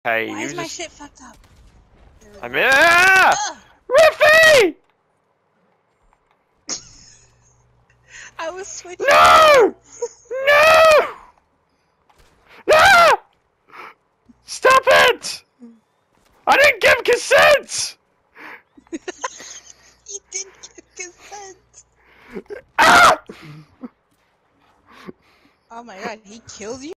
Hey, Why you is my just... shit fucked up? I'm in. Ah! Riffy! I was switching. No! No! Ah! Stop it! I didn't give consent! You didn't give consent. Ah! Oh my god, he killed you?